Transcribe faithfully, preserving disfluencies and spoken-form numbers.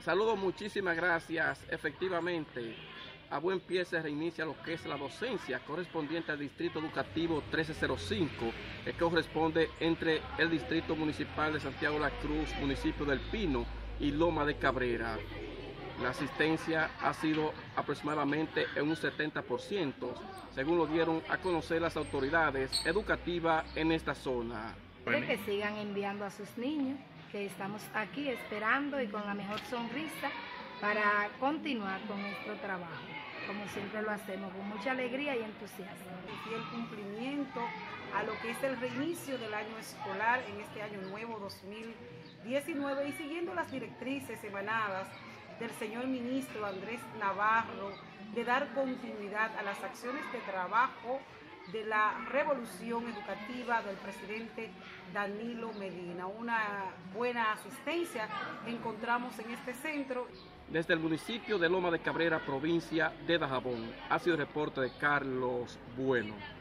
Saludos, muchísimas gracias. Efectivamente, a buen pie se reinicia lo que es la docencia correspondiente al Distrito Educativo trece cero cinco, que corresponde entre el Distrito Municipal de Santiago de la Cruz, municipio del Pino y Loma de Cabrera. La asistencia ha sido aproximadamente en un setenta por ciento, según lo dieron a conocer las autoridades educativas en esta zona. Que sigan enviando a sus niños, que estamos aquí esperando y con la mejor sonrisa para continuar con nuestro trabajo, como siempre lo hacemos, con mucha alegría y entusiasmo. Y el cumplimiento a lo que es el reinicio del año escolar en este año nuevo dos mil diecinueve y siguiendo las directrices emanadas del señor ministro Andrés Navarro de dar continuidad a las acciones de trabajo de la revolución educativa del presidente Danilo Medina. Una buena asistencia encontramos en este centro. Desde el municipio de Loma de Cabrera, provincia de Dajabón, ha sido el reporte de Carlos Bueno.